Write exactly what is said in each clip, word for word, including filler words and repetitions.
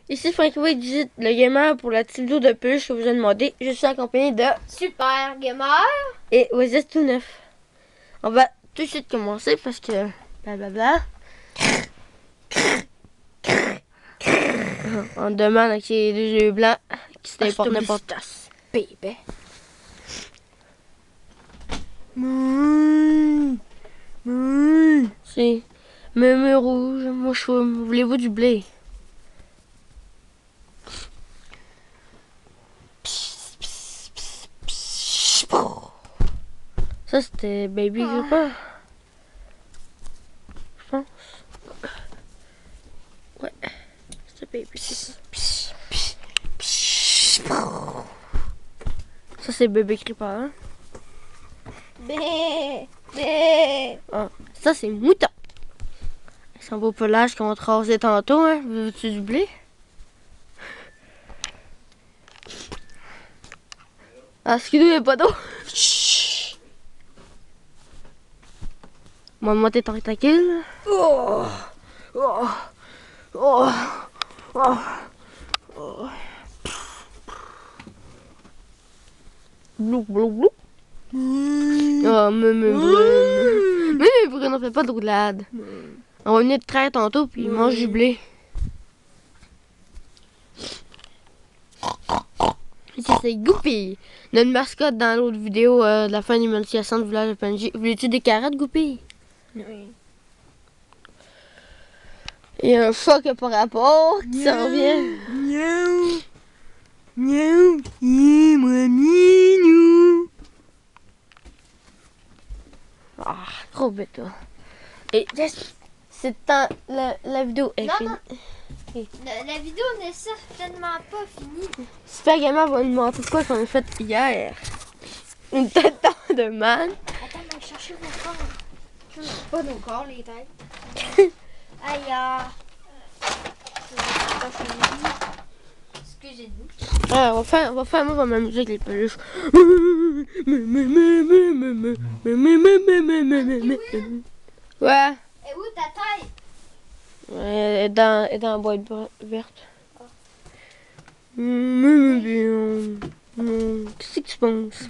Ici Frankie dix-huit, le gamer pour la petite vidéo de peluche que vous avez demandé. Je suis accompagné de Super Gamer et Oasis tout neuf. On va tout de suite commencer parce que blablabla. On demande à qui les deux yeux blancs qui se n'importe n'importe bébé. C'est mémé rouge, mon chou, voulez-vous du blé? Ça c'était Baby Gripper. Je pense. Ouais. C'est Baby Gripper. Ça c'est Bébé Gripper. Hein? Bé, bé. Ah, ça c'est Mouton. C'est un beau pelage qu'on te rasait tantôt. Hein? Veux-tu du blé? Ah, Skidoo, il n'y a pas d'eau. Moi, tes tentacules. Oh, oh, oh, oh, oh. Blou, blou, blou. Oh, mais, mais, mais, mais, mais, on fait pas de roulade. On va venir te traire tantôt, puis il mange du blé. Ici, c'est Goupy, notre mascotte dans l'autre vidéo euh, de la fin d'humanisation du village de P N J. Voulais-tu des carottes, Goupy? Oui. Il y a un chat qui n'a pas rapport, qui s'en vient. Miaou. Miaou. Miaou. Moi, minou. Ah, trop bête, toi. Et yes, c'est temps, la, la vidéo est Non, finie. non. La, la vidéo n'est certainement pas finie. Super Gamer va nous montrer quoi qu'on a fait hier. Une tête de man. Attends, mais cherchez vos corps. Je ne sais pas nos corps, les têtes. Aïe, ah. Excusez-nous. Ah, on va faire, on va faire, moi, on va m'amuser avec les peluches. Ouais. Et où ta tête? Ouais, elle est dans, elle est dans la boîte verte. Oh. Qu'est-ce que tu penses?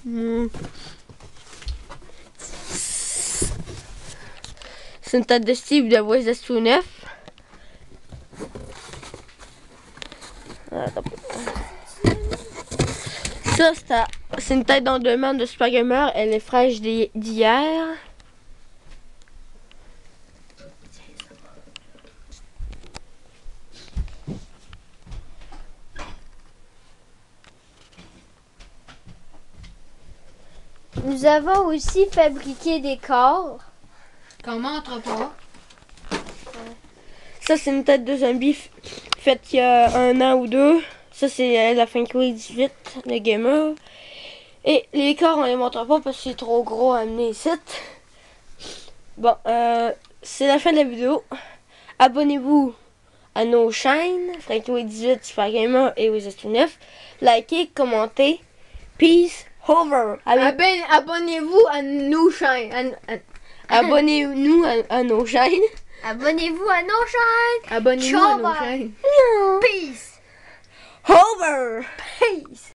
C'est une tête de Steve de Oasis tout neuf. Ça, c'est une tête d'endemain de Super Gamer. Elle est fraîche d'hier. Nous avons aussi fabriqué des corps. Comment entrepôt? Ça, c'est une tête de zombie faite il y a un an ou deux. Ça, c'est la Frankie dix-huit, le gamer. Et les corps, on les montre pas parce que c'est trop gros à amener ici. Bon, euh, c'est la fin de la vidéo. Abonnez-vous à nos chaînes, Frankie dix-huit, Super Gamer et Oasis tout neuf. Likez, commentez. Peace over. Abon Abonnez-vous à nos chaînes. Abonnez-nous à, à nos chaînes. Abonnez-vous à nos chaînes. Abonnez-vous à nos Ciao, chaînes. Peace. Over. Peace.